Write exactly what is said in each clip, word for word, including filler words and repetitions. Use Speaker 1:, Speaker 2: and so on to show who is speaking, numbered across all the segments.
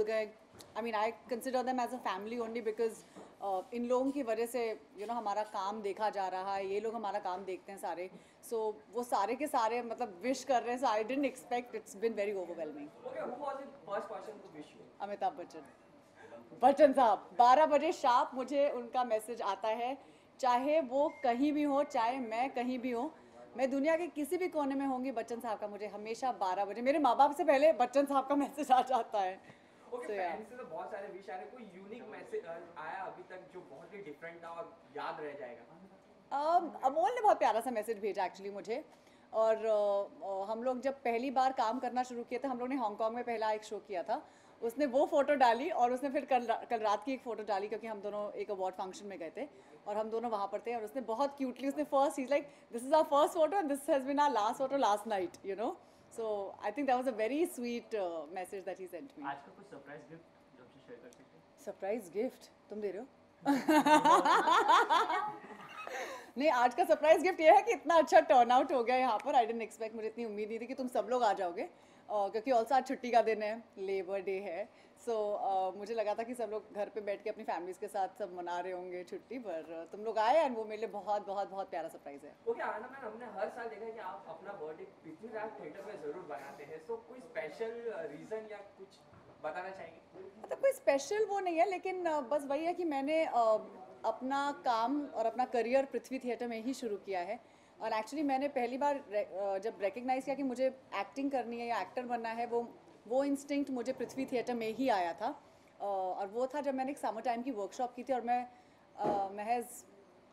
Speaker 1: जुड़ गए. I mean, I consider them as a family only because uh, इन लोगों की वजह से you know हमारा काम देखा जा रहा है, ये लोग हमारा काम देखते हैं सारे. So वो सारे के सारे मतलब wish कर रहे हैं. So I didn't expect. It's been very overwhelming.
Speaker 2: Okay, who was the first person to wish you?
Speaker 1: Amitabh Bachchan. Bachchan साहब बारह बजे शार्प मुझे उनका मैसेज आता है, चाहे वो कहीं भी हो, चाहे मैं कहीं भी हूँ, मैं दुनिया के किसी भी कोने में होंगी, बच्चन साहब का मुझे हमेशा बारह बजे, मेरे माँ बाप से पहले बच्चन साहब का मैसेज आ जाता है.
Speaker 2: Okay, so, फैंस से तो बहुत सारे विश आ रहे, कोई यूनिक मैसेज आया अभी तक जो बहुत ही डिफरेंट था और याद रह जाएगा?
Speaker 1: um, अमोल ने बहुत प्यारा सा मैसेज भेजा एक्चुअली मुझे. और uh, हम लोग जब पहली बार काम करना शुरू किया था, हम लोग ने हांगकांग में पहला एक शो किया था, उसने वो फोटो डाली और उसने फिर कल कल रात की एक फ़ोटो डाली क्योंकि हम दोनों एक अवार्ड फंक्शन में गए थे और हम दोनों वहाँ पर थे. और उसने बहुत क्यूटली उसने first he like this is our first photo and this has been our last photo last night, you know. So I think that was a very sweet message that he sent me.
Speaker 3: आज का कुछ surprise gift जो आपसे share कर सकते हैं?
Speaker 1: Surprise gift तुम दे रहे हो? नहीं, आज का सरप्राइज गिफ्ट ये है कि इतना अच्छा टर्न आउट हो गया यहाँ पर. आई डिडंट एक्सपेक्ट, मुझे इतनी उम्मीद नहीं थी कि तुम सब लोग आ जाओगे uh, क्योंकि ऑल्सो आज छुट्टी का दिन है, लेबर डे है. सो so, uh, मुझे लगा था कि सब लोग घर पे बैठ के अपनी फैमिलीज के साथ सब मना रहे होंगे छुट्टी, पर uh, तुम लोग आए एंड वो मेरे लिए बहुत बहुत बहुत प्यारा सरप्राइज है.
Speaker 2: ओके आना मैम, हमने हर साल देखा है कि आप अपना बर्थडे पृथ्वीराज थिएटर में जरूर बनाते हैं, सो कोई स्पेशल रीजन या कुछ बताना चाहेंगे?
Speaker 1: मतलब कोई स्पेशल वो नहीं है, लेकिन uh, बस वही है कि मैंने uh, अपना काम और अपना करियर पृथ्वी थिएटर में ही शुरू किया है. और एक्चुअली मैंने पहली बार uh, जब रिकग्नाइज किया कि मुझे एक्टिंग करनी है या एक्टर बनना है, वो वो इंस्टिंक्ट मुझे पृथ्वी थिएटर में ही आया था. और वो था जब मैंने एक समर टाइम की वर्कशॉप की थी और मैं महज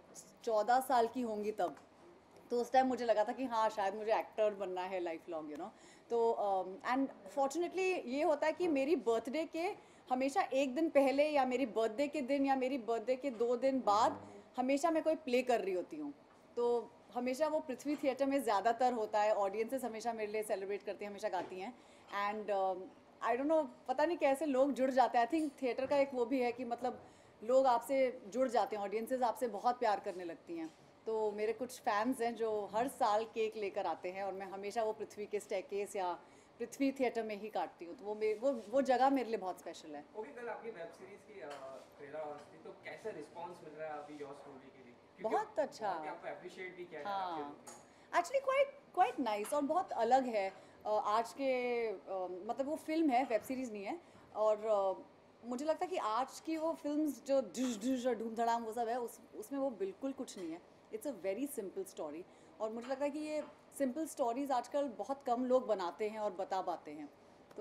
Speaker 1: चौदह साल की होंगी तब. तो उस टाइम मुझे लगा था कि हाँ शायद मुझे एक्टर बनना है लाइफ लॉन्ग, यू नो. तो एंड फॉर्चुनेटली ये होता है कि मेरी बर्थडे के हमेशा एक दिन पहले या मेरी बर्थडे के दिन या मेरी बर्थडे के दो दिन बाद हमेशा मैं कोई प्ले कर रही होती हूँ. तो हमेशा वो पृथ्वी थिएटर में ज़्यादातर होता है. ऑडियंसेस हमेशा मेरे लिए सेलिब्रेट करती हैं, हमेशा गाती हैं. एंड आई डोंट नो, पता नहीं कैसे लोग जुड़ जाते हैं. आई थिंक थिएटर का एक वो भी है कि मतलब लोग आपसे जुड़ जाते हैं, ऑडियंसेस आपसे बहुत प्यार करने लगती हैं. तो मेरे कुछ फैंस हैं जो हर साल केक लेकर आते हैं और मैं हमेशा वो पृथ्वी के स्टेकेस या पृथ्वी थिएटर में ही काटती हूँ. तो वो मे वो वो जगह मेरे लिए बहुत स्पेशल है.
Speaker 2: ओके, कल आपकी वेब सीरीज की ट्रेलर और थी, तो कैसा रिस्पांस मिल रहा है अभी योर स्टोरी के लिए?
Speaker 1: बहुत अच्छा.
Speaker 2: आपको अप्रिशिएट भी किया
Speaker 1: हाँ, एक्चुअली क्वाइट क्वाइट नाइस और बहुत अलग है. uh, आज के uh, मतलब वो फिल्म है, वेब सीरीज़ नहीं है. और uh, मुझे लगता है कि आज की वो फिल्म्स जो डिश डिश और धूम धड़ाम वो सब है, उस उसमें वो बिल्कुल कुछ नहीं है. It's a very simple story. और मुझे लगता है कि ये सिंपल स्टोरीज आजकल बहुत कम लोग बनाते हैं और बता पाते हैं. तो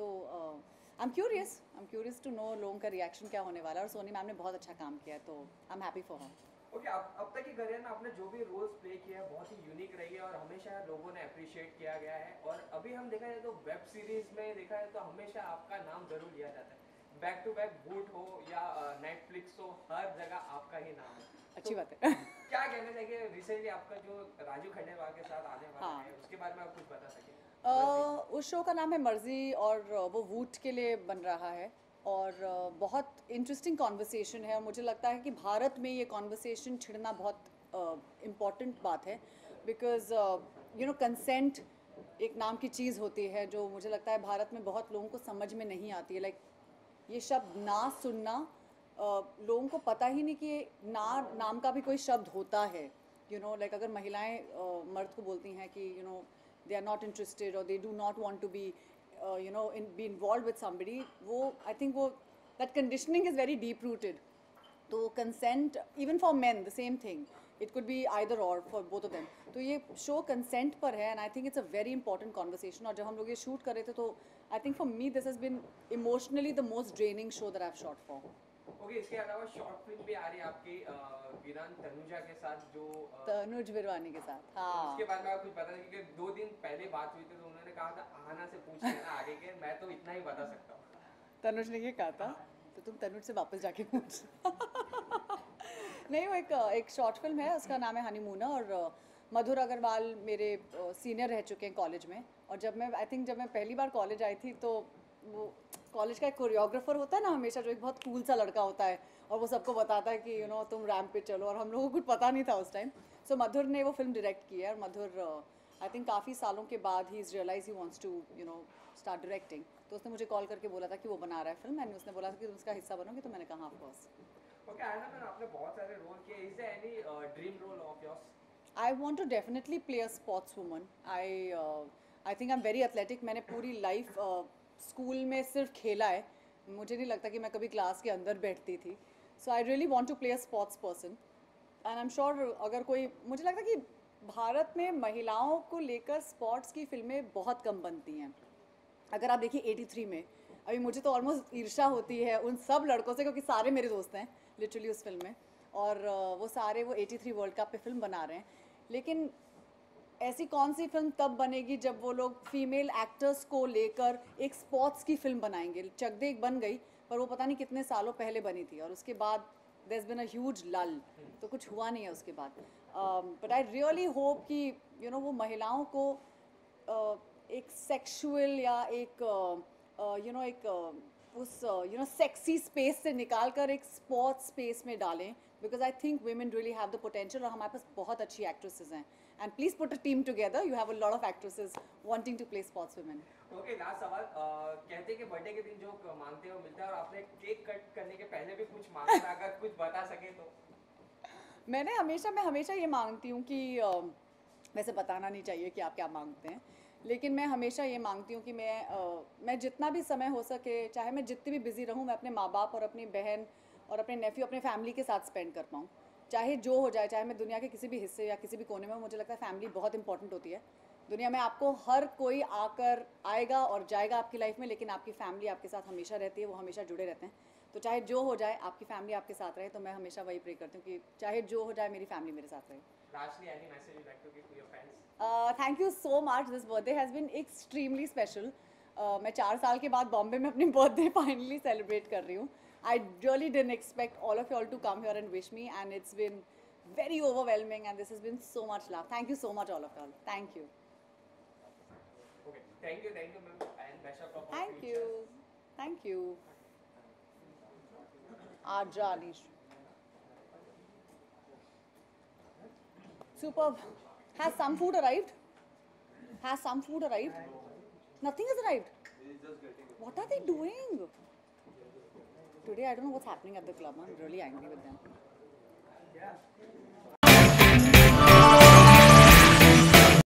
Speaker 1: I am curious I am curious to know लोगों का रिएक्शन क्या होने वाला है. और सोनी मैम ने बहुत अच्छा काम किया है, तो I am happy for her.
Speaker 2: Okay, अब अब तक की करियर में आपने जो भी रोल्स प्ले किया है बहुत ही यूनिक रही है और हमेशा लोगों ने अप्रिशिएट किया गया है. और अभी हम देखा जाए तो वेब सीरीज में देखा है तो हमेशा आपका नाम जरूर लिया जाता है. बैक टू बैक बूट हो या नेटफ्लिक्स हो, हर जगह आपका ही नाम है.
Speaker 1: अच्छी
Speaker 2: तो
Speaker 1: बात है.
Speaker 2: क्या कहना चाहिए रिसेंटली आपका जो राजू खंडेलवाल के साथ आने वाला
Speaker 1: हाँ.
Speaker 2: है, उसके बारे में आप कुछ बता सकें?
Speaker 1: uh, उस शो का नाम है मर्जी और वो वूट के लिए बन रहा है. और uh, बहुत इंटरेस्टिंग कॉन्वर्सेशन है और मुझे लगता है कि भारत में ये कॉन्वर्सेशन छिड़ना बहुत इम्पॉर्टेंट uh, बात है. बिकॉज यू नो कंसेंट एक नाम की चीज़ होती है जो मुझे लगता है भारत में बहुत लोगों को समझ में नहीं आती है. लाइक like, ये शब्द ना सुनना, uh, लोगों को पता ही नहीं कि ना नाम का भी कोई शब्द होता है. यू नो लाइक अगर महिलाएं uh, मर्द को बोलती हैं कि you know they are not interested और they do not want to be Uh, you know, in be involved with somebody, वो I think वो that conditioning is very deep rooted. तो consent even for men the same thing. It could be either or for both of them. तो ये show consent पर है and I think it's a very important conversation. और जब हम लोग ये shoot कर रहे थे तो I think for me this has been emotionally the most draining show that I've shot for.
Speaker 2: Okay, इसके अलावा शॉर्ट फिल्म भी आ रही है आपकी वीरान तनुजा के साथ, जो
Speaker 1: तनुज बिरवानी के साथ. हाँ,
Speaker 2: उसके बारे में आप कुछ बता दें क्योंकि दो दिन पहले बात हुई थी तो उन्होंने कहा था आना से पूछ लेना आगे के, मैं तो इतना ही बता सकता हूँ.
Speaker 1: तनुज ने ये कहा था तो तुम तनुज से वापस जाके पूछ. नहीं, वो एक एक शॉर्ट फिल्म है, उसका नाम है हनीमून. और मधुर अग्रवाल मेरे सीनियर रह चुके हैं कॉलेज में. और जब मैं आई थिंक जब मैं पहली बार कॉलेज आई थी तो वो कॉलेज का एक कोरियोग्राफर होता है ना हमेशा, जो एक बहुत कूल सा लड़का होता है और वो सबको बताता है कि यू you नो know, तुम रैम्प पे चलो. और हम लोगों को कुछ पता नहीं था उस टाइम. सो so, मधुर ने वो फिल्म डायरेक्ट की है. और मधुर आई थिंक काफ़ी सालों के बाद he is realise he wants to you know start directing. तो उसने मुझे कॉल करके बोला था कि वो बना रहा है फिल्म, एंड उसने बोला था कि तुम उसका हिस्सा बनोगे, तो मैंने कहा of course.
Speaker 2: Okay Aayna ma'am, आपने बहुत सारे रोल किए, is there any dream role of yours?
Speaker 1: I want to definitely play a sportswoman. I uh, I think I'm very athletic. मैंने पूरी लाइफ स्कूल में सिर्फ खेला है, मुझे नहीं लगता कि मैं कभी क्लास के अंदर बैठती थी. So I really want to play a sports person. And I'm sure अगर कोई, मुझे लगता है कि भारत में महिलाओं को लेकर स्पोर्ट्स की फिल्में बहुत कम बनती हैं. अगर आप देखिए तिरासी में, अभी मुझे तो ऑलमोस्ट ईर्ष्या होती है उन सब लड़कों से, क्योंकि सारे मेरे दोस्त हैं लिटरली उस फिल्म में, और uh, वो सारे वो तिरासी वर्ल्ड कप पे फिल्म बना रहे हैं. लेकिन ऐसी कौन सी फिल्म तब बनेगी जब वो लोग फीमेल एक्टर्स को लेकर एक स्पोर्ट्स की फिल्म बनाएंगे. चक दे एक बन गई, पर वो पता नहीं कितने सालों पहले बनी थी, और उसके बाद there is been a huge lull, तो कुछ हुआ नहीं है उसके बाद. बट आई रियली होप कि यू नो वो महिलाओं को uh, एक सेक्सुअल या एक यू नो एक uh, उस यू नो सेक्सी स्पेस से निकाल कर एक स्पोर्ट्स स्पेस में डालें, because I think women really have the potential, और हमारे पास बहुत अच्छी एक्ट्रेसेस हैं. And please put a team together, you have a lot of actresses wanting to play sports women.
Speaker 2: Okay last सवाल, uh, कहते हैं कि बर्थडे के दिन जो क- मांगते हो मिलता है, और आपने केक कट करने के पहले भी कुछ मांगा था, अगर कुछ बता सके तो?
Speaker 1: मैंने हमेशा मैं हमेशा ये मांगती हूँ कि uh, वैसे बताना नहीं चाहिए कि आप क्या मांगते हैं, लेकिन मैं हमेशा ये मांगती हूँ कि मैं uh, मैं जितना भी समय हो सके, चाहे मैं जितनी भी बिजी रहूँ, मैं अपने माँ बाप और अपनी बहन और अपने नेफ्यू, अपने फैमिली के साथ स्पेंड कर पाऊँ. चाहे जो हो जाए, चाहे मैं दुनिया के किसी भी हिस्से या किसी भी कोने में हूँ, मुझे लगता है फैमिली बहुत इंपॉर्टेंट होती है. दुनिया में आपको हर कोई आकर आएगा और जाएगा आपकी लाइफ में, लेकिन आपकी फैमिली आपके साथ हमेशा रहती है, वो हमेशा जुड़े रहते हैं. तो चाहे जो हो जाए, आपकी फैमिली आपके साथ रहे. तो मैं हमेशा वही प्रे करती हूँ कि चाहे जो हो जाए, मेरी फैमिली मेरे साथ रहे.
Speaker 2: Lastly, any message you'd like to give to your fans?
Speaker 1: Thank you so much. This birthday has been extremely special. मैं चार साल के बाद बॉम्बे में अपनी बर्थडे फाइनली सेलिब्रेट कर रही हूँ. I really didn't expect all of you all to come here and wish me, and it's been very overwhelming, and this has been so much love. Thank you so much all of y'all. Thank you.
Speaker 2: Okay, thank you, thank you, ma'am, and best of luck for
Speaker 1: Thank
Speaker 2: future.
Speaker 1: you. Thank you. Aja Anish. Superb. Has some food arrived? Has some food arrived? Nothing has arrived. What are they doing? Today I don't know what's happening at the club. I'm really angry with them.
Speaker 2: Yeah.